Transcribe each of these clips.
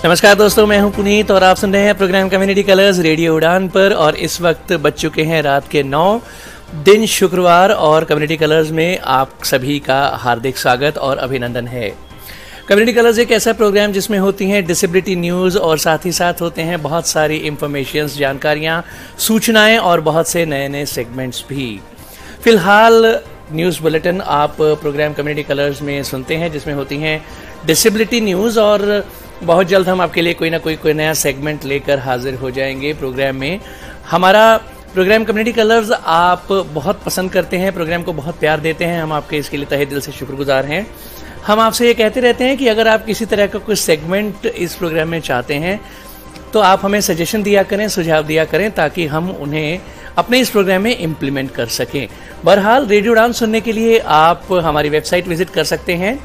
नमस्कार दोस्तों, मैं हूं पुनीत और आप सुन रहे हैं प्रोग्राम कम्युनिटी कलर्स रेडियो उड़ान पर। और इस वक्त बज चुके हैं रात के 9 दिन शुक्रवार और कम्युनिटी कलर्स में आप सभी का हार्दिक स्वागत और अभिनंदन है। कम्युनिटी कलर्स एक ऐसा प्रोग्राम जिसमें होती हैं डिसेबिलिटी न्यूज़ और साथ ही साथ होते हैं बहुत सारी इंफॉर्मेशंस, जानकारियाँ, सूचनाएँ और बहुत से नए नए सेगमेंट्स भी। फ़िलहाल न्यूज़ बुलेटिन आप प्रोग्राम कम्युनिटी कलर्स में सुनते हैं जिसमें होती हैं डिसेबिलिटी न्यूज़, और बहुत जल्द हम आपके लिए कोई ना कोई नया सेगमेंट लेकर हाजिर हो जाएंगे प्रोग्राम में। हमारा प्रोग्राम कम्युनिटी कलर्स आप बहुत पसंद करते हैं, प्रोग्राम को बहुत प्यार देते हैं, हम आपके इसके लिए तहे दिल से शुक्रगुजार हैं। हम आपसे ये कहते रहते हैं कि अगर आप किसी तरह का कोई सेगमेंट इस प्रोग्राम में चाहते हैं तो आप हमें सजेशन दिया करें, सुझाव दिया करें, ताकि हम उन्हें अपने इस प्रोग्राम में इम्प्लीमेंट कर सकें। बहरहाल रेडियो उड़ान सुनने के लिए आप हमारी वेबसाइट विजिट कर सकते हैं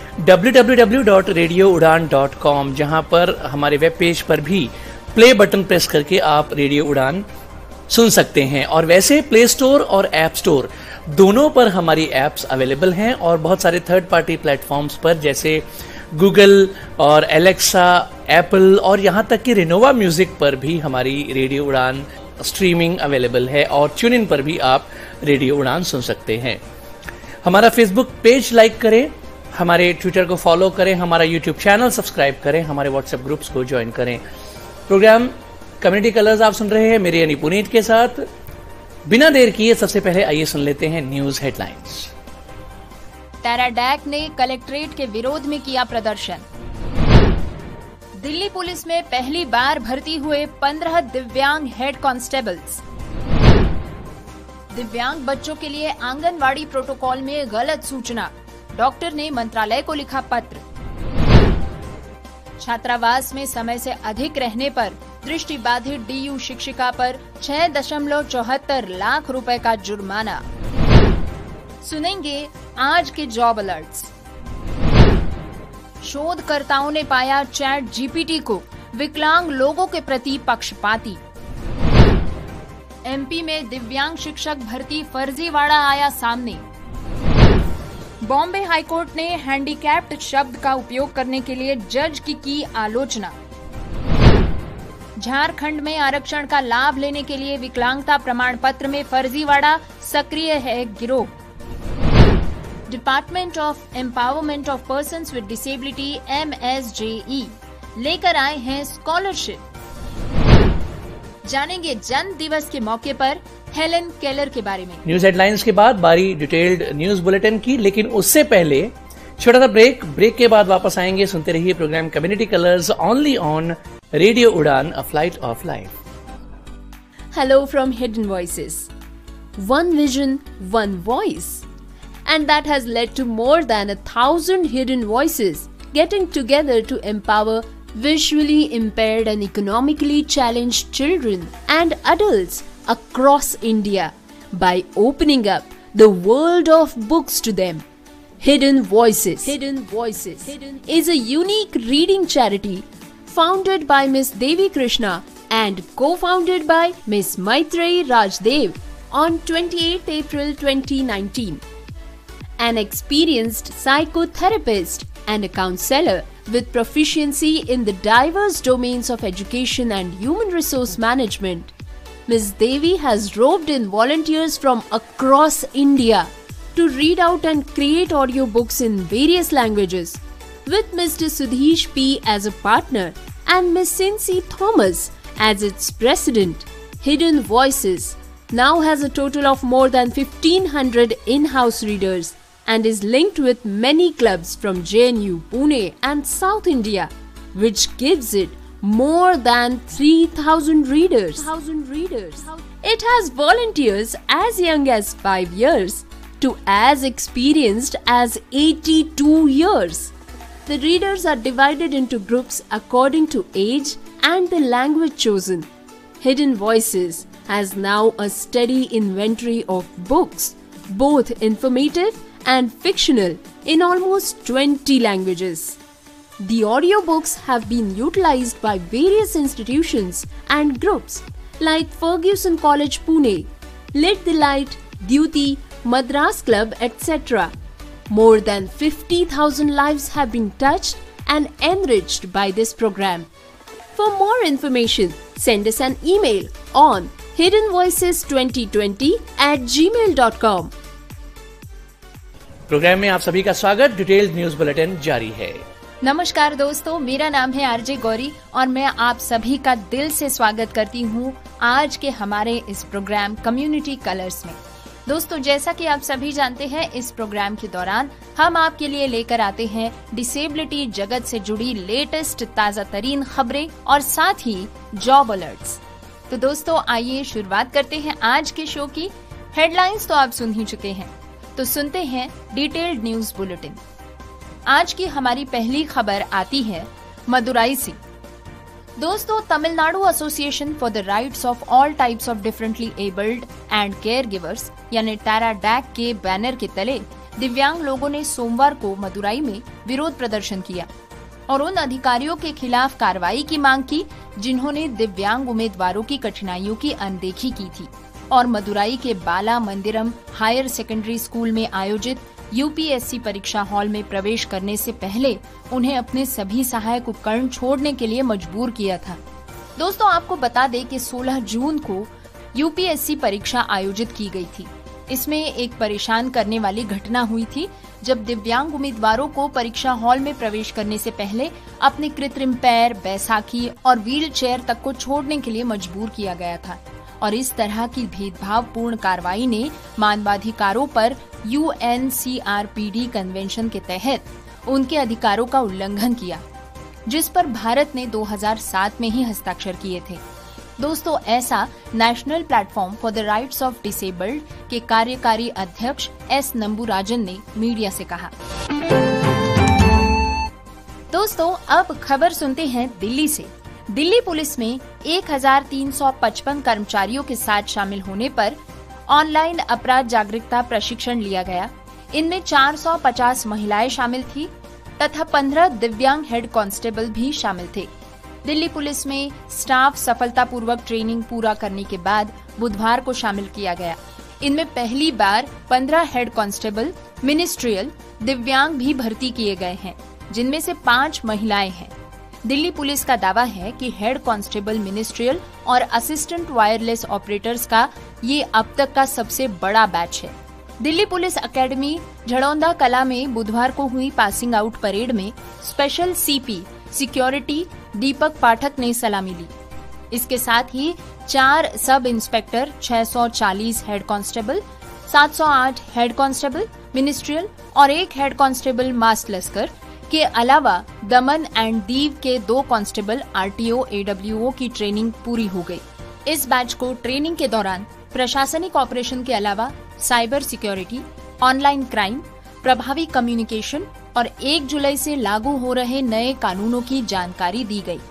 www.radioudan.com, जहां पर हमारे वेब पेज पर भी प्ले बटन प्रेस करके आप रेडियो उड़ान सुन सकते हैं। और वैसे प्ले स्टोर और ऐप स्टोर दोनों पर हमारी ऐप्स अवेलेबल हैं और बहुत सारे थर्ड पार्टी प्लेटफॉर्म्स पर जैसे गूगल और एलेक्सा, एप्पल और यहाँ तक कि रिनोवा म्यूजिक पर भी हमारी रेडियो उड़ान स्ट्रीमिंग अवेलेबल है और ट्यून इन पर भी आप रेडियो उड़ान सुन सकते हैं। हमारा फेसबुक पेज लाइक करें, हमारे ट्विटर को फॉलो करें, हमारा यूट्यूब चैनल सब्सक्राइब करें, हमारे व्हाट्सएप ग्रुप्स को ज्वाइन करें। प्रोग्राम कम्युनिटी कलर्स आप सुन रहे हैं मेरे यानी पुनीत के साथ। बिना देर किए सबसे पहले आइए सुन लेते हैं न्यूज हेडलाइंस। टेराडैक ने कलेक्ट्रेट के विरोध में किया प्रदर्शन। दिल्ली पुलिस में पहली बार भर्ती हुए 15 दिव्यांग हेड कांस्टेबल्स। दिव्यांग बच्चों के लिए आंगनवाड़ी प्रोटोकॉल में गलत सूचना, डॉक्टर ने मंत्रालय को लिखा पत्र। छात्रावास में समय से अधिक रहने पर दृष्टिबाधित डीयू शिक्षिका पर 6.74 लाख रुपए का जुर्माना। सुनेंगे आज के जॉब अलर्ट्स। शोधकर्ताओं ने पाया चैट जीपीटी को विकलांग लोगों के प्रति पक्षपाती। एमपी में दिव्यांग शिक्षक भर्ती फर्जीवाड़ा आया सामने। बॉम्बे हाईकोर्ट ने हैंडीकैप्ड शब्द का उपयोग करने के लिए जज की आलोचना। झारखंड में आरक्षण का लाभ लेने के लिए विकलांगता प्रमाण पत्र में फर्जीवाड़ा, सक्रिय है गिरोह। Department of Empowerment of Persons with Disability MSJE लेकर आए हैं स्कॉलरशिप। जानेंगे जन्म दिवस के मौके पर हेलन केलर के बारे में। न्यूज हेडलाइंस के बाद बारी डिटेल्ड न्यूज बुलेटिन की, लेकिन उससे पहले छोटा सा ब्रेक के बाद वापस आएंगे। सुनते रहिए programme Community Colours only on radio Udaan, a flight of life. Hello from Hidden Voices. One vision, one voice. And that has led to more than 1,000 hidden voices getting together to empower visually impaired and economically challenged children and adults across India by opening up the world of books to them. Hidden Voices is a unique reading charity founded by Miss Devi Krishna and co-founded by Miss Maitreyi Rajdev on 28th April 2019. An experienced psychotherapist and a counselor with proficiency in the diverse domains of education and human resource management, Ms. Devi has roped in volunteers from across India to read out and create audiobooks in various languages. With Mr. Sudhish P. as a partner and Ms. Cincy Thomas as its president, Hidden Voices now has a total of more than 1,500 in-house readers and is linked with many clubs from JNU, Pune and South India, which gives it more than 3,000 readers. It has volunteers as young as 5 years to as experienced as 82 years. The readers are divided into groups according to age and the language chosen. Hidden Voices has now a steady inventory of books, both informative and fictional, in almost 20 languages. The audiobooks have been utilized by various institutions and groups like Fergusson College Pune, Lit the Light, Duty, Madras Club, etc. More than 50,000 lives have been touched and enriched by this program. For more information, send us an email on hiddenvoices2020@gmail.com. Programme में आप सभी का स्वागत। Detailed news bulletin जारी है। नमस्कार दोस्तों, मेरा नाम है आरजे गौरी और मैं आप सभी का दिल से स्वागत करती हूँ आज के हमारे इस प्रोग्राम कम्युनिटी कलर्स में। दोस्तों, जैसा कि आप सभी जानते हैं, इस प्रोग्राम के दौरान हम आपके लिए लेकर आते हैं डिसेबिलिटी जगत से जुड़ी लेटेस्ट ताजा तरीन खबरें और साथ ही जॉब अलर्ट्स। तो दोस्तों, आइए शुरुआत करते हैं आज के शो की। हेडलाइंस तो आप सुन ही चुके हैं, तो सुनते हैं डिटेल्ड न्यूज बुलेटिन। आज की हमारी पहली खबर आती है मदुराई से। दोस्तों, Tamil Nadu Association for the Rights of All Types of Differently Abled and Caregivers यानी टैराडैक के बैनर के तले दिव्यांग लोगों ने सोमवार को मदुराई में विरोध प्रदर्शन किया और उन अधिकारियों के खिलाफ कार्रवाई की मांग की जिन्होंने दिव्यांग उम्मीदवारों की कठिनाइयों की अनदेखी की थी और मदुराई के Bala Mandiram Higher Secondary School में आयोजित यूपीएससी परीक्षा हॉल में प्रवेश करने से पहले उन्हें अपने सभी सहायक उपकरण छोड़ने के लिए मजबूर किया था। दोस्तों, आपको बता दें कि 16 जून को यूपीएससी परीक्षा आयोजित की गई थी। इसमें एक परेशान करने वाली घटना हुई थी जब दिव्यांग उम्मीदवारों को परीक्षा हॉल में प्रवेश करने से पहले अपने कृत्रिम पैर, बैसाखी और व्हील चेयर तक को छोड़ने के लिए मजबूर किया गया था और इस तरह की भेदभावपूर्ण कार्रवाई ने मानवाधिकारों पर UNCRPD कन्वेंशन के तहत उनके अधिकारों का उल्लंघन किया, जिस पर भारत ने 2007 में ही हस्ताक्षर किए थे। दोस्तों, ऐसा National Platform for the Rights of Disabled के कार्यकारी अध्यक्ष S नंबुराजन ने मीडिया से कहा। दोस्तों, अब खबर सुनते हैं दिल्ली से। दिल्ली पुलिस में 1355 कर्मचारियों के साथ शामिल होने पर ऑनलाइन अपराध जागरूकता प्रशिक्षण लिया गया। इनमें 450 महिलाएं शामिल थी तथा 15 दिव्यांग हेड कांस्टेबल भी शामिल थे। दिल्ली पुलिस में स्टाफ सफलतापूर्वक ट्रेनिंग पूरा करने के बाद बुधवार को शामिल किया गया। इनमें पहली बार 15 हेड कांस्टेबल मिनिस्ट्रियल दिव्यांग भी भर्ती किए गए हैं, जिनमें से 5 महिलाएं हैं। दिल्ली पुलिस का दावा है कि हेड कांस्टेबल मिनिस्ट्रियल और असिस्टेंट वायरलेस ऑपरेटर्स का ये अब तक का सबसे बड़ा बैच है। दिल्ली पुलिस एकेडमी झड़ौंदा कला में बुधवार को हुई पासिंग आउट परेड में special CP security Deepak Pathak ने सलामी ली। इसके साथ ही 4 sub inspector, 640 head constable, 708 head constable ministerial और 1 हेड कांस्टेबल मास्ट लश्कर के अलावा दमन एंड दीव के 2 कांस्टेबल RTO AWO की ट्रेनिंग पूरी हो गई। इस बैच को ट्रेनिंग के दौरान प्रशासनिक ऑपरेशन के अलावा साइबर सिक्योरिटी, ऑनलाइन क्राइम, प्रभावी कम्युनिकेशन और 1 जुलाई से लागू हो रहे नए कानूनों की जानकारी दी गई।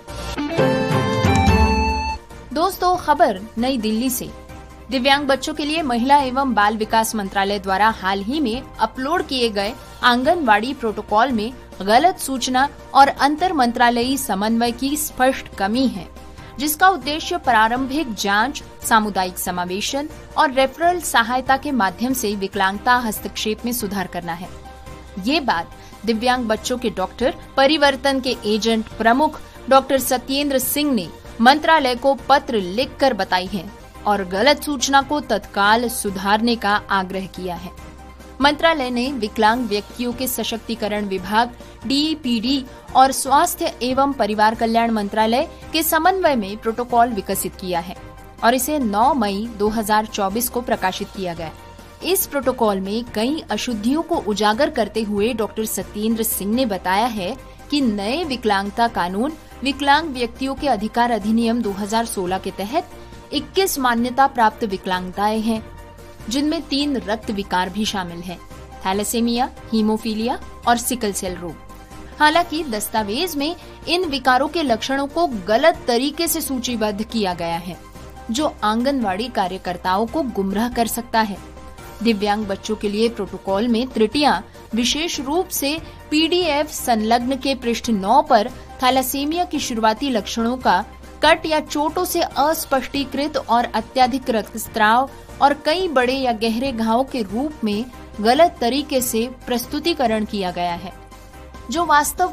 दोस्तों, खबर नई दिल्ली से। दिव्यांग बच्चों के लिए महिला एवं बाल विकास मंत्रालय द्वारा हाल ही में अपलोड किए गए आंगनवाड़ी प्रोटोकॉल में गलत सूचना और अंतर मंत्रालयी समन्वय की स्पष्ट कमी है, जिसका उद्देश्य प्रारंभिक जांच, सामुदायिक समावेशन और रेफरल सहायता के माध्यम से विकलांगता हस्तक्षेप में सुधार करना है। ये बात दिव्यांग बच्चों के डॉक्टर परिवर्तन के एजेंट प्रमुख डॉक्टर सत्येंद्र सिंह ने मंत्रालय को पत्र लिखकर बताई है और गलत सूचना को तत्काल सुधारने का आग्रह किया है। मंत्रालय ने विकलांग व्यक्तियों के सशक्तिकरण विभाग DEPD और स्वास्थ्य एवं परिवार कल्याण मंत्रालय के समन्वय में प्रोटोकॉल विकसित किया है और इसे 9 मई 2024 को प्रकाशित किया गया। इस प्रोटोकॉल में कई अशुद्धियों को उजागर करते हुए डॉक्टर सत्येंद्र सिंह ने बताया है कि नए विकलांगता कानून विकलांग व्यक्तियों के अधिकार अधिनियम 2016 के तहत 21 मान्यता प्राप्त विकलांगताएं हैं, जिनमें 3 रक्त विकार भी शामिल हैं, थैलेसेमिया, हीमोफीलिया और सिकल सेल रोग। हालांकि दस्तावेज में इन विकारों के लक्षणों को गलत तरीके से सूचीबद्ध किया गया है, जो आंगनवाड़ी कार्यकर्ताओं को गुमराह कर सकता है। दिव्यांग बच्चों के लिए प्रोटोकॉल में त्रुटियां विशेष रूप से PDF संलग्न के पृष्ठ 9 पर थैलेसीमिया की शुरुआती लक्षणों का कट या चोटों से अस्पष्टीकृत और अत्यधिक रक्तस्राव और कई बड़े या गहरे घावों के रूप में गलत तरीके से प्रस्तुतिकरण किया गया है, जो वास्तव में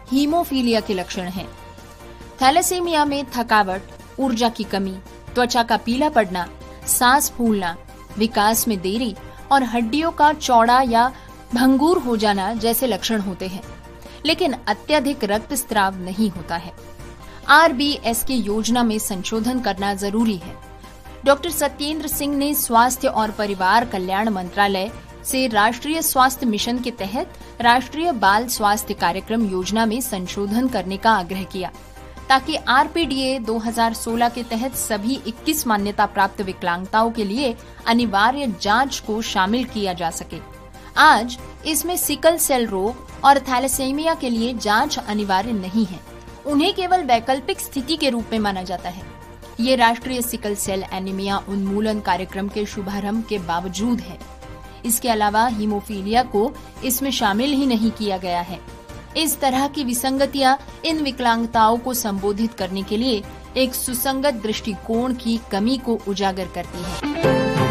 हीमोफीलिया के लक्षण हैं। थैलेसीमिया में थकावट, ऊर्जा की कमी, त्वचा का पीला पड़ना, सांस फूलना, विकास में देरी और हड्डियों का चौड़ा या भंगुर हो जाना जैसे लक्षण होते हैं, लेकिन अत्यधिक रक्तस्राव नहीं होता है। RBS की योजना में संशोधन करना जरूरी है। डॉक्टर सत्येंद्र सिंह ने स्वास्थ्य और परिवार कल्याण मंत्रालय से राष्ट्रीय स्वास्थ्य मिशन के तहत राष्ट्रीय बाल स्वास्थ्य कार्यक्रम योजना में संशोधन करने का आग्रह किया, ताकि RPDA 2016 के तहत सभी 21 मान्यता प्राप्त विकलांगताओं के लिए अनिवार्य जांच को शामिल किया जा सके। आज इसमें सिकल सेल रोग और थैलेसीमिया के लिए जांच अनिवार्य नहीं है, उन्हें केवल वैकल्पिक स्थिति के रूप में माना जाता है। ये राष्ट्रीय सिकल सेल एनीमिया उन्मूलन कार्यक्रम के शुभारंभ के बावजूद है। इसके अलावा हीमोफीलिया को इसमें शामिल ही नहीं किया गया है। इस तरह की विसंगतियां इन विकलांगताओं को संबोधित करने के लिए एक सुसंगत दृष्टिकोण की कमी को उजागर करती है।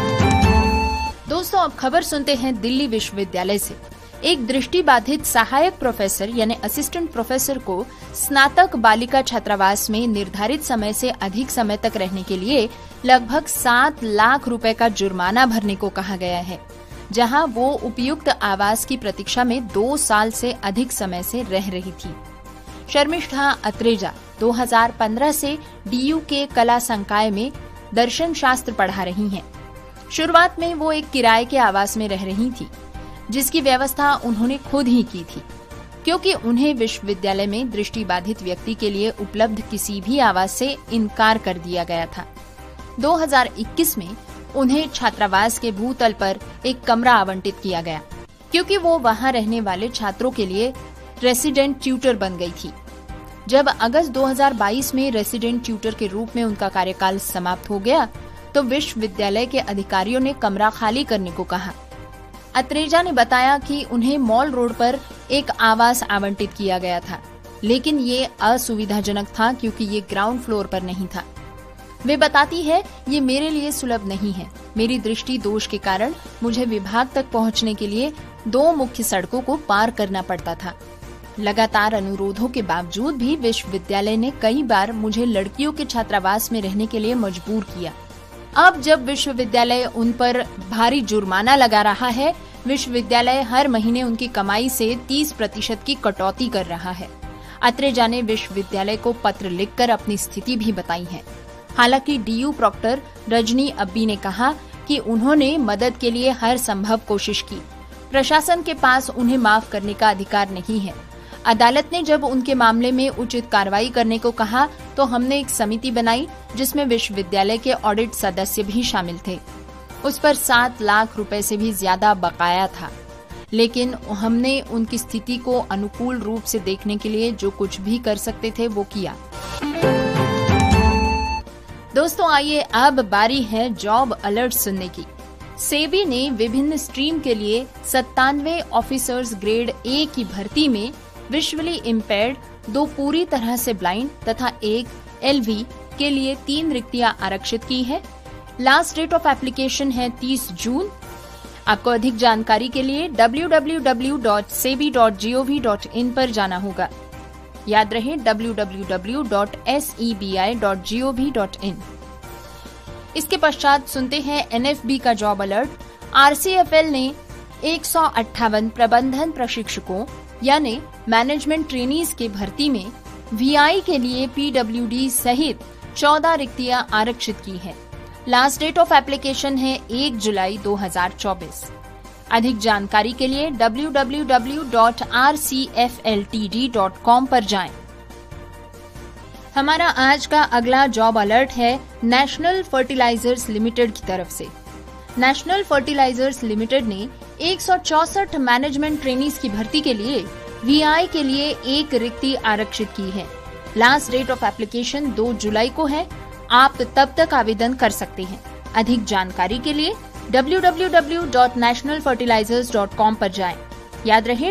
दोस्तों, अब खबर सुनते हैं दिल्ली विश्वविद्यालय से। एक दृष्टिबाधित सहायक प्रोफेसर यानी असिस्टेंट प्रोफेसर को स्नातक बालिका छात्रावास में निर्धारित समय से अधिक समय तक रहने के लिए लगभग 7 लाख रुपए का जुर्माना भरने को कहा गया है, जहां वो उपयुक्त आवास की प्रतीक्षा में 2 साल से अधिक समय से रह रही थी। शर्मिष्ठा अत्रेजा 2015 से DU के कला संकाय में दर्शन शास्त्र पढ़ा रही हैं। शुरुआत में वो एक किराए के आवास में रह रही थी, जिसकी व्यवस्था उन्होंने खुद ही की थी, क्योंकि उन्हें विश्वविद्यालय में दृष्टिबाधित व्यक्ति के लिए उपलब्ध किसी भी आवास से इनकार कर दिया गया था। 2021 में उन्हें छात्रावास के भूतल पर एक कमरा आवंटित किया गया, क्योंकि वो वहां रहने वाले छात्रों के लिए रेसिडेंट ट्यूटर बन गई थी। जब अगस्त 2022 में रेसिडेंट ट्यूटर के रूप में उनका कार्यकाल समाप्त हो गया, तो विश्वविद्यालय के अधिकारियों ने कमरा खाली करने को कहा। अत्रेजा ने बताया कि उन्हें मॉल रोड पर एक आवास आवंटित किया गया था, लेकिन ये असुविधाजनक था क्योंकि ये ग्राउंड फ्लोर पर नहीं था। वे बताती है, ये मेरे लिए सुलभ नहीं है। मेरी दृष्टि दोष के कारण मुझे विभाग तक पहुंचने के लिए 2 मुख्य सड़कों को पार करना पड़ता था। लगातार अनुरोधों के बावजूद भी विश्वविद्यालय ने कई बार मुझे लड़कियों के छात्रावास में रहने के लिए मजबूर किया। अब जब विश्वविद्यालय उन पर भारी जुर्माना लगा रहा है, विश्वविद्यालय हर महीने उनकी कमाई से 30% की कटौती कर रहा है। अत्रेजा ने विश्वविद्यालय को पत्र लिखकर अपनी स्थिति भी बताई है। हालांकि DU प्रॉक्टर रजनी अब्बी ने कहा कि उन्होंने मदद के लिए हर संभव कोशिश की। प्रशासन के पास उन्हें माफ करने का अधिकार नहीं है। अदालत ने जब उनके मामले में उचित कार्रवाई करने को कहा, तो हमने एक समिति बनाई जिसमें विश्वविद्यालय के ऑडिट सदस्य भी शामिल थे। उस पर 7 लाख रुपए से भी ज्यादा बकाया था, लेकिन हमने उनकी स्थिति को अनुकूल रूप से देखने के लिए जो कुछ भी कर सकते थे वो किया। दोस्तों, आइए अब बारी है जॉब अलर्ट सुनने की। सेबी ने विभिन्न स्ट्रीम के लिए 97 ऑफिसर्स ग्रेड A की भर्ती में विजुअली इम्पेयर्ड, 2 पूरी तरह से ब्लाइंड तथा 1 LV के लिए 3 रिक्तियां आरक्षित की है। लास्ट डेट ऑफ एप्लीकेशन है 30 जून। आपको अधिक जानकारी के लिए www.sebi.gov.in पर जाना होगा। याद रहे www.sebi.gov.in। इसके पश्चात सुनते हैं NFB का जॉब अलर्ट। RCFL ने 158 प्रबंधन प्रशिक्षकों यानी मैनेजमेंट ट्रेनीज की भर्ती में VI के लिए PWD सहित 14 रिक्तियां आरक्षित की है। लास्ट डेट ऑफ एप्लीकेशन है 1 जुलाई 2024। अधिक जानकारी के लिए www.rcfltd.com पर जाएं। हमारा आज का अगला जॉब अलर्ट है नेशनल फर्टिलाइजर्स लिमिटेड की तरफ से। नेशनल फर्टिलाइजर्स लिमिटेड ने 164 मैनेजमेंट ट्रेनीज की भर्ती के लिए VI के लिए 1 रिक्ति आरक्षित की है। लास्ट डेट ऑफ एप्लीकेशन 2 जुलाई को है। आप तब तक आवेदन कर सकते हैं। अधिक जानकारी के लिए www.nationalfertilizers.com पर जाएं। याद रहे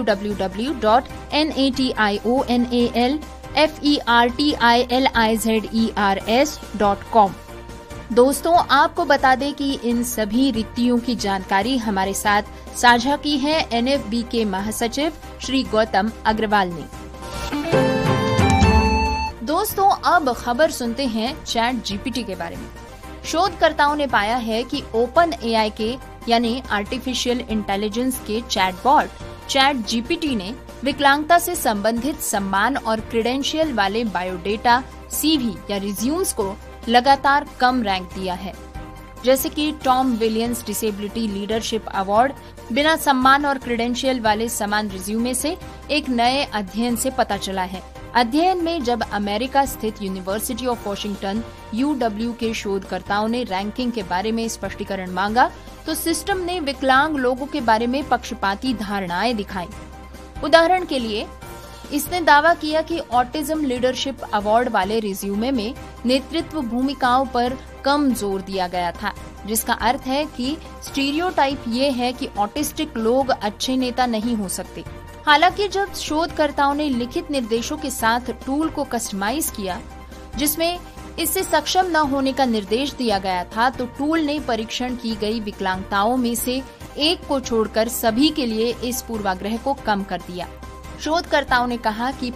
www.nationalfertilizers.com। दोस्तों, आपको बता दें कि इन सभी रिक्तियों की जानकारी हमारे साथ साझा की है NFB के महासचिव श्री गौतम अग्रवाल ने। दोस्तों, अब खबर सुनते हैं चैट जीपीटी के बारे में। शोधकर्ताओं ने पाया है कि ओपन एआई के यानी आर्टिफिशियल इंटेलिजेंस के चैटबॉट चैट जीपीटी ने विकलांगता से संबंधित सम्मान और क्रेडेंशियल वाले बायोडेटा सीवी या रिज्यूम्स को लगातार कम रैंक दिया है। जैसे कि Tom Williams Disability Leadership Award बिना सम्मान और क्रेडेंशियल वाले समान रिज्यूमे से एक नए अध्ययन से पता चला है। अध्ययन में जब अमेरिका स्थित यूनिवर्सिटी ऑफ वॉशिंगटन UW के शोधकर्ताओं ने रैंकिंग के बारे में स्पष्टीकरण मांगा, तो सिस्टम ने विकलांग लोगों के बारे में पक्षपाती धारणाएं दिखाई। उदाहरण के लिए, इसने दावा किया कि ऑटिज्म लीडरशिप अवार्ड वाले रिज्यूमे में नेतृत्व भूमिकाओं पर कम जोर दिया गया था, जिसका अर्थ है कि स्टीरियोटाइप ये है कि ऑटिस्टिक लोग अच्छे नेता नहीं हो सकते। हालांकि जब शोधकर्ताओं ने लिखित निर्देशों के साथ टूल को कस्टमाइज किया, जिसमें इससे सक्षम न होने का निर्देश दिया गया था, तो टूल ने परीक्षण की गई विकलांगताओं में से एक को छोड़कर सभी के लिए इस पूर्वाग्रह को कम कर दिया। शोधकर्ताओं ने कहा कि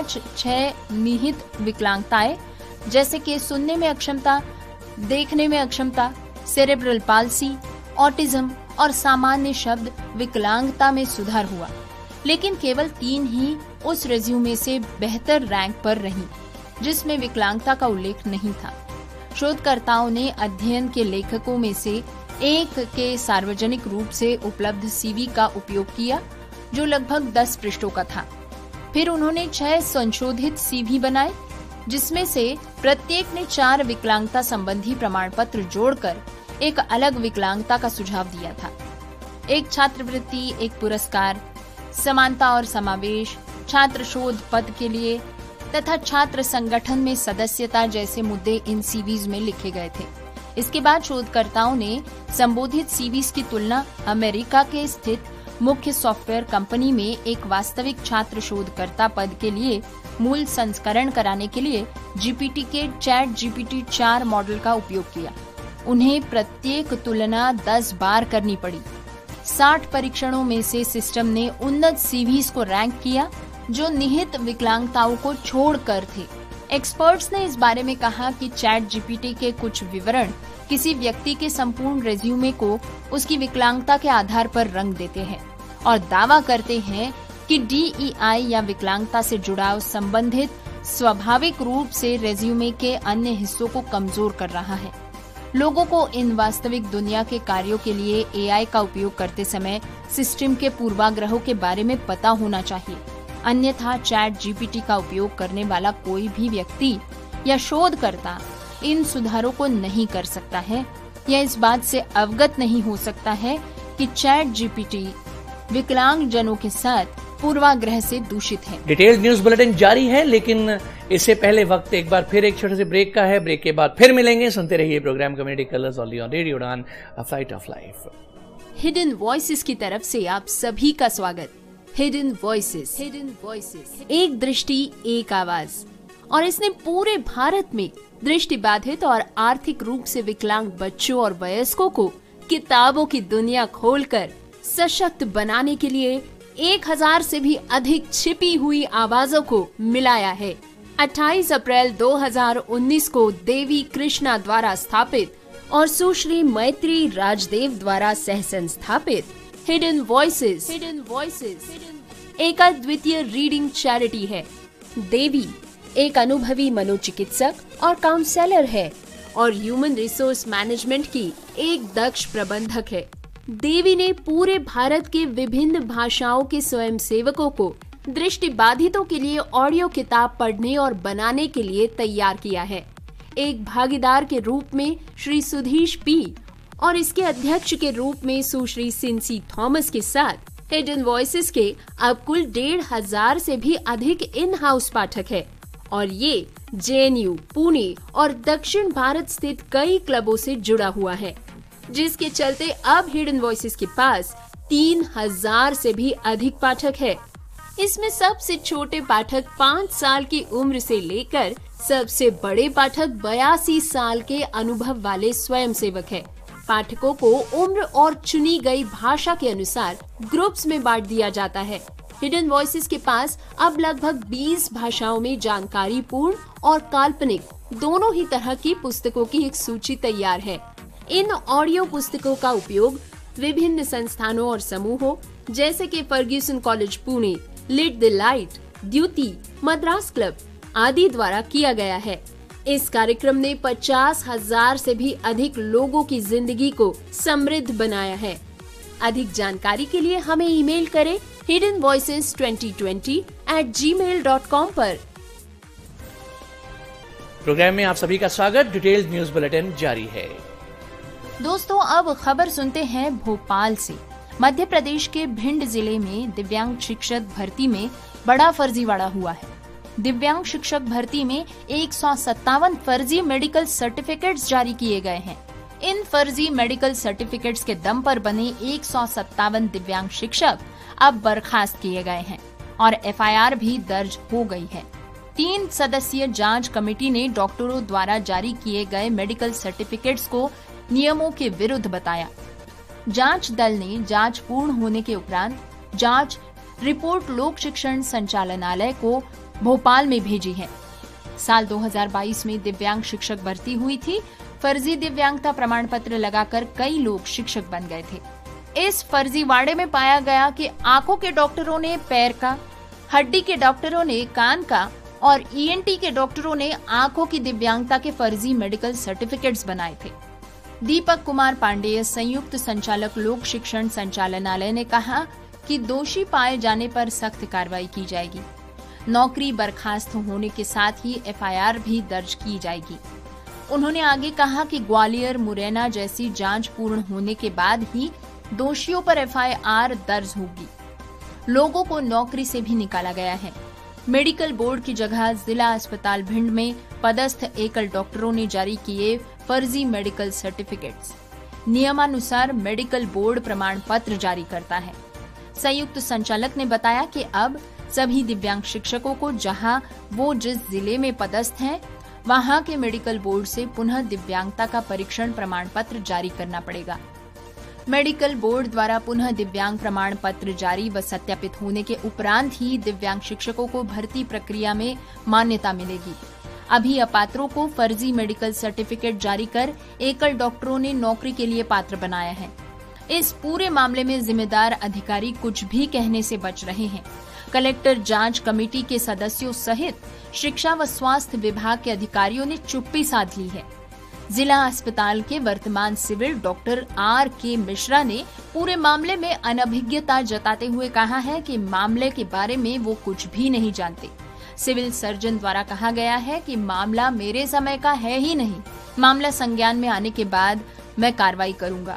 5-6 निहित विकलांगताएं, जैसे कि सुनने में अक्षमता, देखने में अक्षमता, सेरेब्रल पाल्सी, ऑटिज्म और सामान्य शब्द विकलांगता में सुधार हुआ, लेकिन केवल 3 ही उस रिज्यूमे से बेहतर रैंक पर रहीं, जिसमें विकलांगता का उल्लेख नहीं था। शोधकर्ताओं ने अध्ययन के लेखकों में से एक के सार्वजनिक रूप से उपलब्ध सीवी का उपयोग किया, जो लगभग 10 पृष्ठों का था। फिर उन्होंने 6 संशोधित सीवी बनाए, जिसमें से प्रत्येक ने 4 विकलांगता संबंधी प्रमाण पत्र जोड़कर एक अलग विकलांगता का सुझाव दिया था। एक छात्रवृत्ति, एक पुरस्कार, समानता और समावेश, छात्र शोध पद के लिए तथा छात्र संगठन में सदस्यता जैसे मुद्दे इन सीवीज में लिखे गए थे। इसके बाद शोधकर्ताओं ने संबोधित सीवीज की तुलना अमेरिका के स्थित मुख्य सॉफ्टवेयर कंपनी में एक वास्तविक छात्र शोधकर्ता पद के लिए मूल संस्करण कराने के लिए जीपीटी के चैट जीपीटी 4 मॉडल का उपयोग किया। उन्हें प्रत्येक तुलना 10 बार करनी पड़ी। 60 परीक्षणों में से सिस्टम ने उन्नत सीवीज को रैंक किया जो निहित विकलांगताओं को छोड़कर थे। एक्सपर्ट्स ने इस बारे में कहा कि चैट जीपीटी के कुछ विवरण किसी व्यक्ति के संपूर्ण रेज्यूमे को उसकी विकलांगता के आधार पर रंग देते हैं और दावा करते हैं कि DEI या विकलांगता से जुड़ाव संबंधित स्वाभाविक रूप से रेज्यूमे के अन्य हिस्सों को कमजोर कर रहा है। लोगों को इन वास्तविक दुनिया के कार्यों के लिए AI का उपयोग करते समय सिस्टम के पूर्वाग्रहों के बारे में पता होना चाहिए, अन्यथा चैट जीपीटी का उपयोग करने वाला कोई भी व्यक्ति या शोधकर्ता इन सुधारों को नहीं कर सकता है या इस बात से अवगत नहीं हो सकता है कि चैट जीपीटी विकलांग जनों के साथ पूर्वाग्रह से दूषित है। डिटेल्ड न्यूज बुलेटिन जारी है, लेकिन इससे पहले वक्त एक बार फिर एक छोटे से ब्रेक का है। ब्रेक के बाद फिर मिलेंगे। सुनते रहिए programme Community Colours only on radio Udaan, a flight of life. Hidden Voices की तरफ से आप सभी का स्वागत। हिडन वॉइसेस, एक दृष्टि एक आवाज, और इसने पूरे भारत में दृष्टिबाधित और आर्थिक रूप से विकलांग बच्चों और वयस्कों को किताबों की दुनिया खोलकर सशक्त बनाने के लिए 1000 से भी अधिक छिपी हुई आवाजों को मिलाया है। 28 अप्रैल 2019 को देवी कृष्णा द्वारा स्थापित और सुश्री मैत्री राजदेव द्वारा सह संस्थापित हिडन वॉइसेस एक अद्वितीय रीडिंग चैरिटी है। देवी एक अनुभवी मनोचिकित्सक और काउंसलर है और ह्यूमन रिसोर्स मैनेजमेंट की एक दक्ष प्रबंधक है। देवी ने पूरे भारत के विभिन्न भाषाओं के स्वयंसेवकों को दृष्टिबाधितों के लिए ऑडियो किताब पढ़ने और बनाने के लिए तैयार किया है। एक भागीदार के रूप में श्री सुधीश पी और इसके अध्यक्ष के रूप में सुश्री सिंसी थॉमस के साथ हिडन वॉइसेस के अब कुल 1500 से भी अधिक इन हाउस पाठक है और ये JNU, पुणे और दक्षिण भारत स्थित कई क्लबों से जुड़ा हुआ है, जिसके चलते अब हिडन वॉइसेस के पास 3000 से भी अधिक पाठक है। इसमें सबसे छोटे पाठक 5 साल की उम्र से लेकर सबसे बड़े पाठक 82 साल के अनुभव वाले स्वयंसेवक है। पाठकों को उम्र और चुनी गई भाषा के अनुसार ग्रुप्स में बांट दिया जाता है। हिडन वॉइसेस के पास अब लगभग 20 भाषाओं में जानकारी पूर्ण और काल्पनिक दोनों ही तरह की पुस्तकों की एक सूची तैयार है। इन ऑडियो पुस्तकों का उपयोग विभिन्न संस्थानों और समूहों जैसे कि Ferguson College Pune, Lead the Light, Dyuti, Madras Club आदि द्वारा किया गया है। इस कार्यक्रम ने 50,000 से भी अधिक लोगों की जिंदगी को समृद्ध बनाया है। अधिक जानकारी के लिए हमें ईमेल करें hiddenvoices2020@gmail.com पर। प्रोग्राम में आप सभी का स्वागत। डिटेल्ड न्यूज बुलेटिन जारी है। दोस्तों, अब खबर सुनते हैं भोपाल से। मध्य प्रदेश के भिंड जिले में दिव्यांग शिक्षक भर्ती में बड़ा फर्जीवाड़ा हुआ है। दिव्यांग शिक्षक भर्ती में 157 फर्जी मेडिकल सर्टिफिकेट्स जारी किए गए हैं। इन फर्जी मेडिकल सर्टिफिकेट्स के दम पर बने 157 दिव्यांग शिक्षक अब बर्खास्त किए गए हैं और एफआईआर भी दर्ज हो गई है। 3 सदस्यीय जांच कमेटी ने डॉक्टरों द्वारा जारी किए गए मेडिकल सर्टिफिकेट्स को नियमों के विरुद्ध बताया। जांच दल ने जांच पूर्ण होने के उपरांत जांच रिपोर्ट लोक शिक्षण संचालनालय को भोपाल में भेजी है। साल 2022 में दिव्यांग शिक्षक भर्ती हुई थी। फर्जी दिव्यांगता प्रमाण पत्र लगाकर कई लोग शिक्षक बन गए थे। इस फर्जीवाड़े में पाया गया कि आंखों के डॉक्टरों ने पैर का, हड्डी के डॉक्टरों ने कान का और ईएनटी के डॉक्टरों ने आंखों की दिव्यांगता के फर्जी मेडिकल सर्टिफिकेट्स बनाए थे। दीपक कुमार पांडेय, संयुक्त संचालक लोक शिक्षण संचालनालय ने कहा कि दोषी पाए जाने पर सख्त कार्रवाई की जाएगी। नौकरी बर्खास्त होने के साथ ही एफआईआर भी दर्ज की जाएगी। उन्होंने आगे कहा कि ग्वालियर, मुरैना जैसी जांच पूर्ण होने के बाद ही दोषियों पर एफआईआर दर्ज होगी। लोगों को नौकरी से भी निकाला गया है। मेडिकल बोर्ड की जगह जिला अस्पताल भिंड में पदस्थ एकल डॉक्टरों ने जारी किए फर्जी मेडिकल सर्टिफिकेट्स। नियमानुसार मेडिकल बोर्ड प्रमाण पत्र जारी करता है। संयुक्त संचालक ने बताया कि अब सभी दिव्यांग शिक्षकों को जहां वो जिस जिले में पदस्थ हैं, वहां के मेडिकल बोर्ड से पुनः दिव्यांगता का परीक्षण प्रमाण पत्र जारी करना पड़ेगा। मेडिकल बोर्ड द्वारा पुनः दिव्यांग प्रमाण पत्र जारी व सत्यापित होने के उपरांत ही दिव्यांग शिक्षकों को भर्ती प्रक्रिया में मान्यता मिलेगी। अभी अपात्रों को फर्जी मेडिकल सर्टिफिकेट जारी कर एकल डॉक्टरों ने नौकरी के लिए पात्र बनाया है। इस पूरे मामले में जिम्मेदार अधिकारी कुछ भी कहने से बच रहे हैं। कलेक्टर जांच कमेटी के सदस्यों सहित शिक्षा व स्वास्थ्य विभाग के अधिकारियों ने चुप्पी साध ली है। जिला अस्पताल के वर्तमान सिविल डॉक्टर R.K. मिश्रा ने पूरे मामले में अनभिज्ञता जताते हुए कहा है कि मामले के बारे में वो कुछ भी नहीं जानते। सिविल सर्जन द्वारा कहा गया है कि मामला मेरे समय का है ही नहीं। मामला संज्ञान में आने के बाद मैं कार्रवाई करूंगा।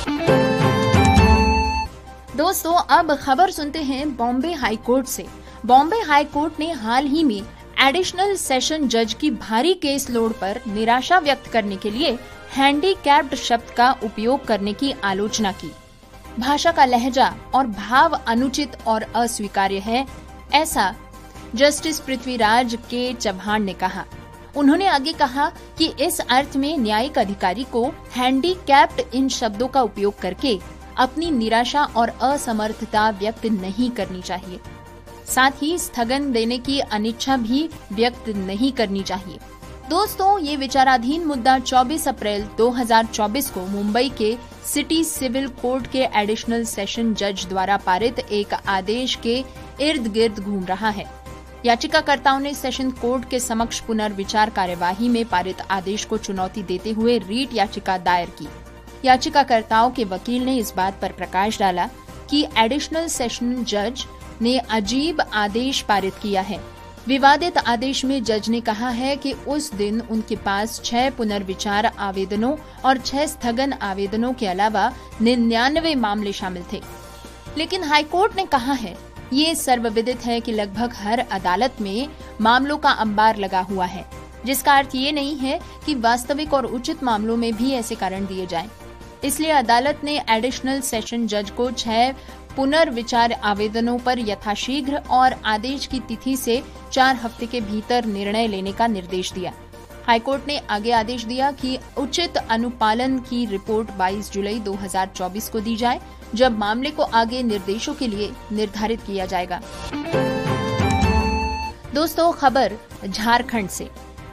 दोस्तों, अब खबर सुनते हैं बॉम्बे हाई कोर्ट से। बॉम्बे हाई कोर्ट ने हाल ही में एडिशनल सेशन जज की भारी केस लोड पर निराशा व्यक्त करने के लिए हैंडीकैप्ड शब्द का उपयोग करने की आलोचना की। भाषा का लहजा और भाव अनुचित और अस्वीकार्य है, ऐसा जस्टिस पृथ्वीराज के चव्हाण ने कहा। उन्होंने आगे कहा कि इस अर्थ में न्यायिक अधिकारी को हैंडीकैप्ड इन शब्दों का उपयोग करके अपनी निराशा और असमर्थता व्यक्त नहीं करनी चाहिए। साथ ही स्थगन देने की अनिच्छा भी व्यक्त नहीं करनी चाहिए। दोस्तों, ये विचाराधीन मुद्दा 24 अप्रैल 2024 को मुंबई के सिटी सिविल कोर्ट के एडिशनल सेशन जज द्वारा पारित एक आदेश के इर्द गिर्द घूम रहा है। याचिकाकर्ताओं ने सेशन कोर्ट के समक्ष पुनर्विचार कार्यवाही में पारित आदेश को चुनौती देते हुए रीट याचिका दायर की। याचिकाकर्ताओं के वकील ने इस बात पर प्रकाश डाला कि एडिशनल सेशन जज ने अजीब आदेश पारित किया है। विवादित आदेश में जज ने कहा है कि उस दिन उनके पास 6 पुनर्विचार आवेदनों और 6 स्थगन आवेदनों के अलावा 99 मामले शामिल थे। लेकिन हाईकोर्ट ने कहा है, ये सर्वविदित है कि लगभग हर अदालत में मामलों का अंबार लगा हुआ है, जिसका अर्थ ये नहीं है कि वास्तविक और उचित मामलों में भी ऐसे कारण दिए जाएं। इसलिए अदालत ने एडिशनल सेशन जज को 6 पुनर्विचार आवेदनों पर यथाशीघ्र और आदेश की तिथि से 4 हफ्ते के भीतर निर्णय लेने का निर्देश दिया। हाईकोर्ट ने आगे आदेश दिया कि उचित अनुपालन की रिपोर्ट 22 जुलाई 2024 को दी जाए, जब मामले को आगे निर्देशों के लिए निर्धारित किया जाएगा। दोस्तों, खबर झारखंड से।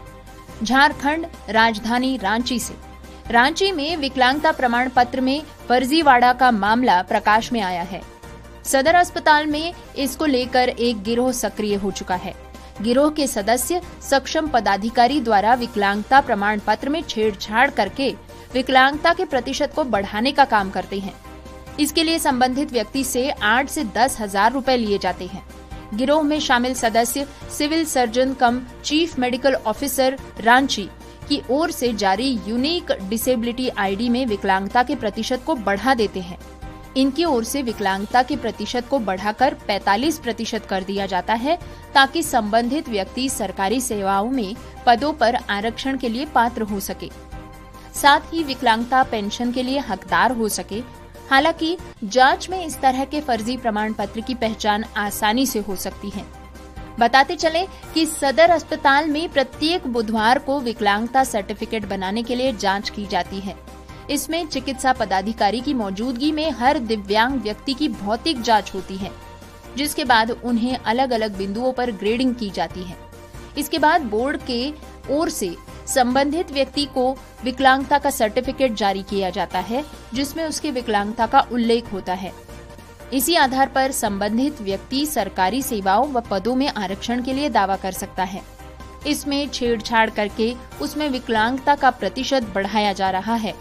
झारखंड राजधानी रांची से। रांची में विकलांगता प्रमाण पत्र में फर्जीवाड़ा का मामला प्रकाश में आया है। सदर अस्पताल में इसको लेकर एक गिरोह सक्रिय हो चुका है। गिरोह के सदस्य सक्षम पदाधिकारी द्वारा विकलांगता प्रमाण पत्र में छेड़छाड़ करके विकलांगता के प्रतिशत को बढ़ाने का काम करते हैं। इसके लिए संबंधित व्यक्ति से 8 से 10 हजार रुपए लिए जाते हैं। गिरोह में शामिल सदस्य civil surgeon cum chief medical officer Ranchi की ओर से जारी यूनिक डिसेबिलिटी आईडी में विकलांगता के प्रतिशत को बढ़ा देते हैं। इनकी ओर से विकलांगता के प्रतिशत को बढ़ाकर 45% कर दिया जाता है, ताकि संबंधित व्यक्ति सरकारी सेवाओं में पदों पर आरक्षण के लिए पात्र हो सके, साथ ही विकलांगता पेंशन के लिए हकदार हो सके। हालांकि जांच में इस तरह के फर्जी प्रमाण पत्र की पहचान आसानी से हो सकती है। बताते चले कि सदर अस्पताल में प्रत्येक बुधवार को विकलांगता सर्टिफिकेट बनाने के लिए जांच की जाती है। इसमें चिकित्सा पदाधिकारी की मौजूदगी में हर दिव्यांग व्यक्ति की भौतिक जांच होती है, जिसके बाद उन्हें अलग अलग बिंदुओं पर ग्रेडिंग की जाती है। इसके बाद बोर्ड के ओर से संबंधित व्यक्ति को विकलांगता का सर्टिफिकेट जारी किया जाता है, जिसमें उसकी विकलांगता का उल्लेख होता है। इसी आधार पर संबंधित व्यक्ति सरकारी सेवाओं व पदों में आरक्षण के लिए दावा कर सकता है। इसमें छेड़छाड़ करके उसमें विकलांगता का प्रतिशत बढ़ाया जा रहा है।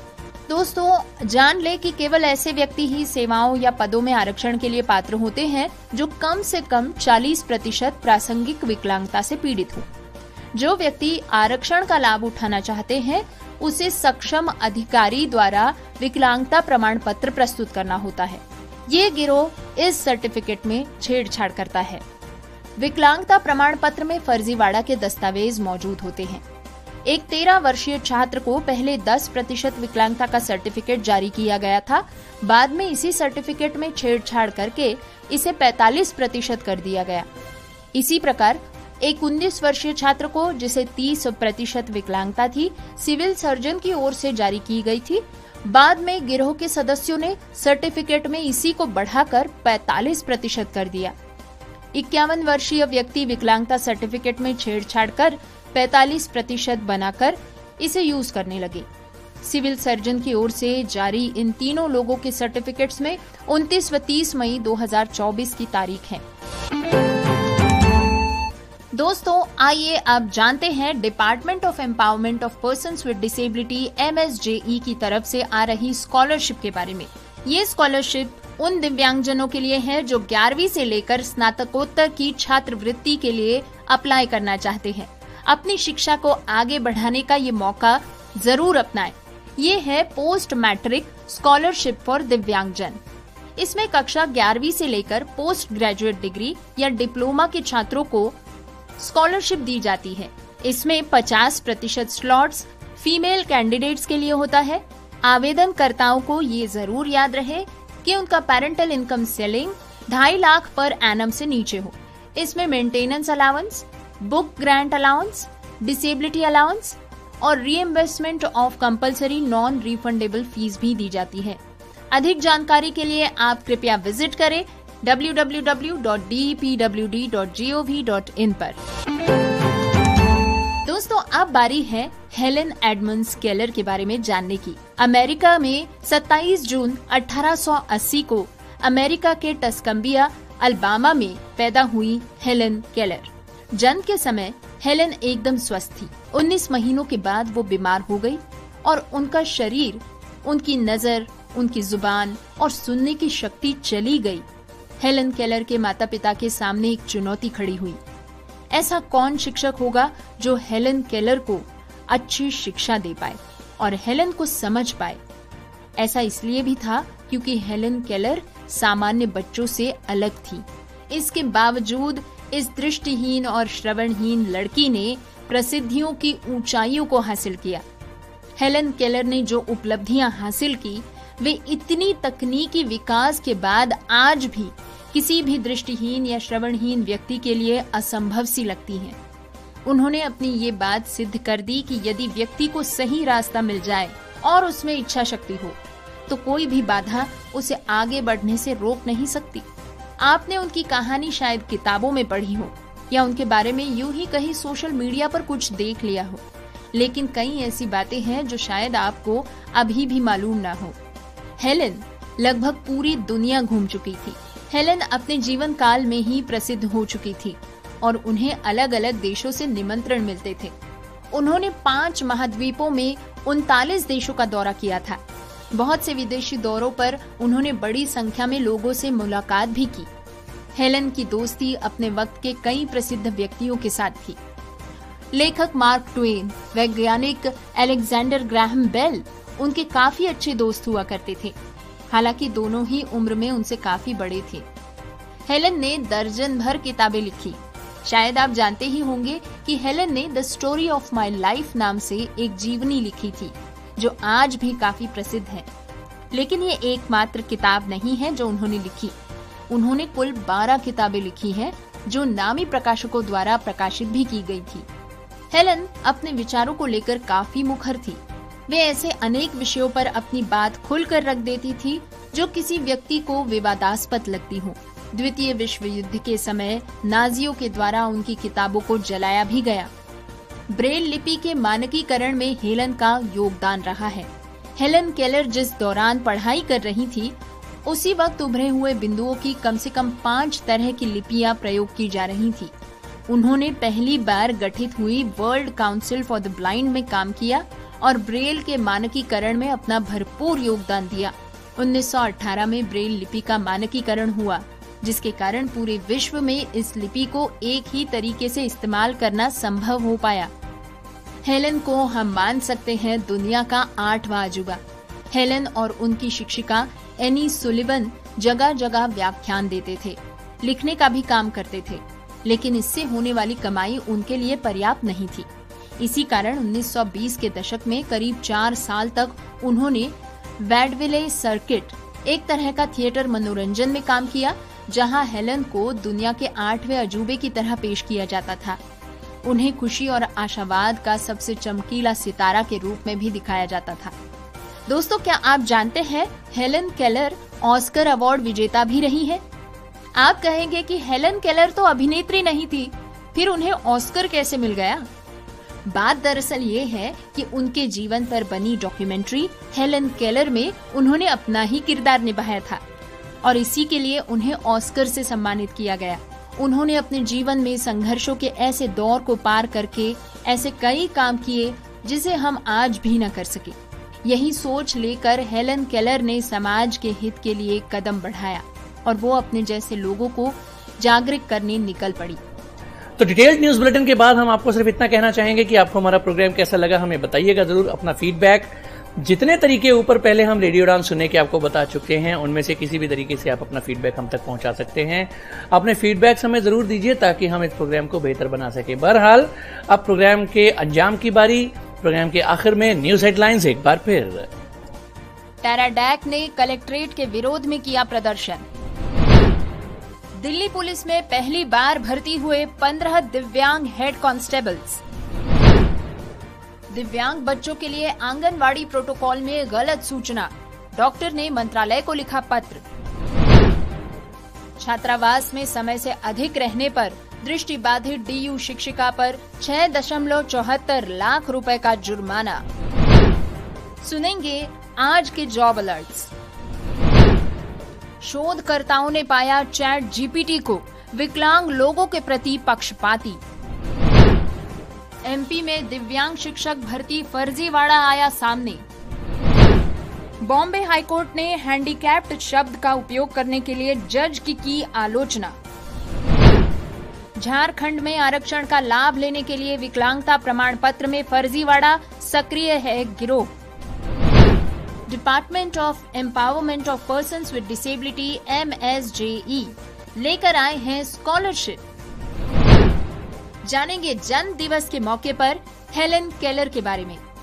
दोस्तों, जान ले कि केवल ऐसे व्यक्ति ही सेवाओं या पदों में आरक्षण के लिए पात्र होते हैं जो कम से कम 40% प्रासंगिक विकलांगता से पीड़ित हो। जो व्यक्ति आरक्षण का लाभ उठाना चाहते हैं, उसे सक्षम अधिकारी द्वारा विकलांगता प्रमाण पत्र प्रस्तुत करना होता है। ये गिरोह इस सर्टिफिकेट में छेड़छाड़ करता है। विकलांगता प्रमाण पत्र में फर्जीवाड़ा के दस्तावेज मौजूद होते हैं। एक 13 वर्षीय छात्र को पहले 10% विकलांगता का सर्टिफिकेट जारी किया गया था। बाद में इसी सर्टिफिकेट में छेड़छाड़ करके इसे 45% कर दिया गया। इसी प्रकार एक 19 वर्षीय छात्र को, जिसे 30% विकलांगता थी, सिविल सर्जन की ओर से जारी की गई थी। बाद में गिरोह के सदस्यों ने सर्टिफिकेट में इसी को बढ़ाकर 45% कर दिया। 51 वर्षीय व्यक्ति विकलांगता सर्टिफिकेट में छेड़छाड़ कर 45% बनाकर इसे यूज करने लगे। सिविल सर्जन की ओर से जारी इन तीनों लोगों के सर्टिफिकेट्स में 29 व 30 मई 2024 की तारीख है। दोस्तों, आइए अब जानते हैं Department of Empowerment of Persons with Disability MSJE की तरफ से आ रही स्कॉलरशिप के बारे में। ये स्कॉलरशिप उन दिव्यांगजनों के लिए है जो 11वीं से लेकर स्नातकोत्तर की छात्रवृत्ति के लिए अप्लाई करना चाहते हैं। अपनी शिक्षा को आगे बढ़ाने का ये मौका जरूर अपनाएं। ये है पोस्ट मैट्रिक स्कॉलरशिप फॉर दिव्यांगजन। इसमें कक्षा 11वीं से लेकर पोस्ट ग्रेजुएट डिग्री या डिप्लोमा के छात्रों को स्कॉलरशिप दी जाती है। इसमें 50% स्लॉट्स फीमेल कैंडिडेट्स के लिए होता है। आवेदनकर्ताओं को ये जरूर याद रहे कि उनका parental income ceiling 2.5 lakh per annum से नीचे हो। इसमें maintenance allowance, book grant allowance, disability allowance और reimbursement of compulsory non refundable fees भी दी जाती है। अधिक जानकारी के लिए आप कृपया विजिट करें www.depwd.gov.in पर। दोस्तों, अब बारी है हेलेन एडमंड्स केलर के बारे में जानने की। अमेरिका में 27 जून 1880 को अमेरिका के टस्कम्बिया, अल्बामा में पैदा हुई हेलेन केलर। जन्म के समय हेलेन एकदम स्वस्थ थी। 19 महीनों के बाद वो बीमार हो गई और उनका शरीर, उनकी नजर, उनकी जुबान और सुनने की शक्ति चली गई। हेलेन केलर के माता पिता के सामने एक चुनौती खड़ी हुई। ऐसा कौन शिक्षक होगा जो हेलेन केलर को अच्छी शिक्षा दे पाए और हेलेन को समझ पाए। ऐसा इसलिए भी था क्योंकि हेलेन केलर सामान्य बच्चों से अलग थी। इसके बावजूद इस दृष्टिहीन और श्रवणहीन लड़की ने प्रसिद्धियों की ऊंचाइयों को हासिल किया। हेलेन केलर ने जो उपलब्धियां हासिल की, वे इतनी तकनीकी विकास के बाद आज भी किसी भी दृष्टिहीन या श्रवणहीन व्यक्ति के लिए असंभव सी लगती हैं। उन्होंने अपनी ये बात सिद्ध कर दी कि यदि व्यक्ति को सही रास्ता मिल जाए और उसमें इच्छा शक्ति हो तो कोई भी बाधा उसे आगे बढ़ने से रोक नहीं सकती। आपने उनकी कहानी शायद किताबों में पढ़ी हो या उनके बारे में यूं ही कहीं सोशल मीडिया पर कुछ देख लिया हो, लेकिन कई ऐसी बातें हैं जो शायद आपको अभी भी मालूम ना हो। हेलेन लगभग पूरी दुनिया घूम चुकी थी। हेलेन अपने जीवन काल में ही प्रसिद्ध हो चुकी थी और उन्हें अलग अलग देशों से निमंत्रण मिलते थे। उन्होंने 5 महाद्वीपों में 39 देशों का दौरा किया था। बहुत से विदेशी दौरों पर उन्होंने बड़ी संख्या में लोगों से मुलाकात भी की। हेलेन की दोस्ती अपने वक्त के कई प्रसिद्ध व्यक्तियों के साथ थी। लेखक मार्क ट्वेन, वैज्ञानिक अलेक्जेंडर ग्राहम बेल उनके काफी अच्छे दोस्त हुआ करते थे। हालांकि दोनों ही उम्र में उनसे काफी बड़े थे। हेलेन ने दर्जन भर किताबें लिखी। शायद आप जानते ही होंगे कि हेलेन ने The Story of My Life नाम से एक जीवनी लिखी थी जो आज भी काफी प्रसिद्ध है। लेकिन ये एकमात्र किताब नहीं है जो उन्होंने लिखी। उन्होंने कुल 12 किताबें लिखी हैं जो नामी प्रकाशकों द्वारा प्रकाशित भी की गई थी। हेलेन अपने विचारों को लेकर काफी मुखर थी। वे ऐसे अनेक विषयों पर अपनी बात खुलकर रख देती थी जो किसी व्यक्ति को विवादास्पद लगती हो। द्वितीय विश्व युद्ध के समय नाजियों के द्वारा उनकी किताबों को जलाया भी गया। ब्रेल लिपि के मानकीकरण में हेलेन का योगदान रहा है। हेलेन केलर जिस दौरान पढ़ाई कर रही थी उसी वक्त उभरे हुए बिंदुओं की कम से कम 5 तरह की लिपियां प्रयोग की जा रही थी। उन्होंने पहली बार गठित हुई World Council for the Blind में काम किया और ब्रेल के मानकीकरण में अपना भरपूर योगदान दिया। 1918 में ब्रेल लिपि का मानकीकरण हुआ, जिसके कारण पूरे विश्व में इस लिपि को एक ही तरीके से इस्तेमाल करना संभव हो पाया। हेलेन को हम मान सकते हैं दुनिया का 8वां अजूबा। हेलेन और उनकी शिक्षिका एनी सुलिवन जगह जगह व्याख्यान देते थे, लिखने का भी काम करते थे, लेकिन इससे होने वाली कमाई उनके लिए पर्याप्त नहीं थी। इसी कारण 1920 के दशक में करीब 4 साल तक उन्होंने वैडविले सर्किट, एक तरह का थिएटर मनोरंजन में काम किया, जहां हेलेन को दुनिया के 8वें अजूबे की तरह पेश किया जाता था। उन्हें खुशी और आशावाद का सबसे चमकीला सितारा के रूप में भी दिखाया जाता था। दोस्तों, क्या आप जानते हैं हेलेन केलर ऑस्कर अवार्ड विजेता भी रही है? आप कहेंगे कि हेलेन केलर तो अभिनेत्री नहीं थी, फिर उन्हें ऑस्कर कैसे मिल गया? बात दरअसल ये है कि उनके जीवन पर बनी डॉक्यूमेंट्री हेलेन केलर में उन्होंने अपना ही किरदार निभाया था और इसी के लिए उन्हें ऑस्कर से सम्मानित किया गया। उन्होंने अपने जीवन में संघर्षों के ऐसे दौर को पार करके ऐसे कई काम किए जिसे हम आज भी न कर सके। यही सोच लेकर हेलेन केलर ने समाज के हित के लिए कदम बढ़ाया और वो अपने जैसे लोगों को जागरूक करने निकल पड़ी। तो डिटेल्ड न्यूज बुलेटिन के बाद हम आपको सिर्फ इतना कहना चाहेंगे कि आपको हमारा प्रोग्राम कैसा लगा हमें बताइएगा जरूर। अपना फीडबैक जितने तरीके ऊपर पहले हम रेडियो उड़ान सुनने के आपको बता चुके हैं, उनमें से किसी भी तरीके से आप अपना फीडबैक हम तक पहुंचा सकते हैं। अपने फीडबैक हमें जरूर दीजिए ताकि हम इस प्रोग्राम को बेहतर बना सके। बहरहाल अब प्रोग्राम के अंजाम की बारी। प्रोग्राम के आखिर में न्यूज हेडलाइंस एक बार फिर। टैराडैक ने कलेक्ट्रेट के विरोध में किया प्रदर्शन। दिल्ली पुलिस में पहली बार भर्ती हुए 15 दिव्यांग हेड कांस्टेबल्स। दिव्यांग बच्चों के लिए आंगनवाड़ी प्रोटोकॉल में गलत सूचना, डॉक्टर ने मंत्रालय को लिखा पत्र। छात्रावास में समय से अधिक रहने पर दृष्टिबाधित डीयू शिक्षिका पर 6.74 लाख रुपए का जुर्माना। सुनेंगे आज के जॉब अलर्ट्स। शोधकर्ताओं ने पाया चैट जीपीटी को विकलांग लोगों के प्रति पक्षपाती। एमपी में दिव्यांग शिक्षक भर्ती फर्जीवाड़ा आया सामने। बॉम्बे हाईकोर्ट ने हैंडीकैप्ड शब्द का उपयोग करने के लिए जज की आलोचना। झारखंड में आरक्षण का लाभ लेने के लिए विकलांगता प्रमाण पत्र में फर्जीवाड़ा, सक्रिय है गिरोह। Department of Empowerment of Persons with Disability MSJE लेकर आए हैं स्कॉलरशिप। जानेंगे जन्म दिवस के मौके पर हेलेन केलर के बारे में।